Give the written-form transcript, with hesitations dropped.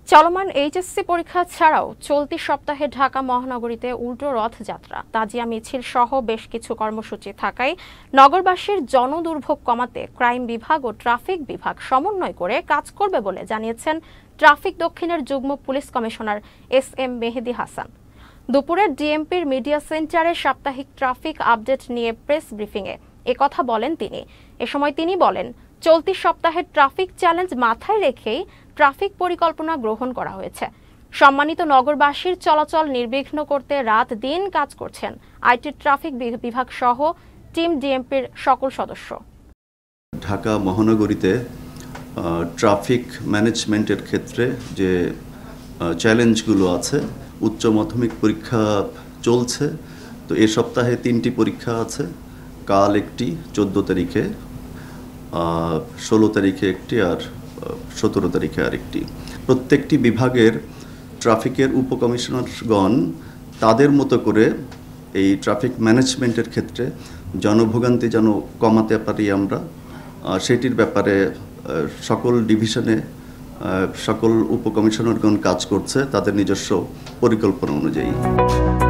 চলমান এইচএসসি পরীক্ষা ছাড়াও চলতি সপ্তাহে ঢাকা মহানগরীতে উল্টো রথযাত্রা, তাজিয়া মিছিল সহ বেশ কিছু কর্মসূচি থাকায় নগরবাসীর জনদুর্ভোগ কমাতে ক্রাইম বিভাগ ও ট্রাফিক বিভাগ সমন্বয় করে কাজ করবে বলে জানিয়েছেন ট্রাফিক দক্ষিণের যুগ্ম police commissioner S M. Mehedi Hasan. দুপুরে ডিএমপির মিডিয়া সেন্টারে সাপ্তাহিক ট্রাফিক আপডেট নিয়ে প্রেস ব্রিফিংয়ে একথা বলেন তিনি। এ সময় তিনি বলেন, চলতি সপ্তাহের ট্রাফিক চ্যালেঞ্জ মাথায় রেখেই ট্রাফিক পরিকল্পনা গ্রহণ করা হয়েছে। সম্মানিত নগরবাসীর চলাচল নির্বিঘ্ন করতে রাত দিন কাজ করছেন আইটি ট্রাফিক বিভাগ সহ টিম ডিএমপির সকল সদস্য। ঢাকা মহানগরীতে ট্রাফিক ম্যানেজমেন্টের ক্ষেত্রে যে চ্যালেঞ্জগুলো আছে, উচ্চ মাধ্যমিক পরীক্ষা চলছে, তো এ সপ্তাহে 3টি পরীক্ষা আছে। কাল একটি, 14 তারিখে, 16 তারিখে একটি, আর 17 তারিখে আরেকটি। প্রত্যেকটি বিভাগের ট্রাফিকের উপকমিশনারগণ তাদের মতো করে এই ট্রাফিক ম্যানেজমেন্টের ক্ষেত্রে জনভোগান্তি যেন কমাতে পারি আমরা, সেটির ব্যাপারে সকল ডিভিশনে সকল উপকমিশনারগণ কাজ করছে তাদের নিজস্ব পরিকল্পনা অনুযায়ী।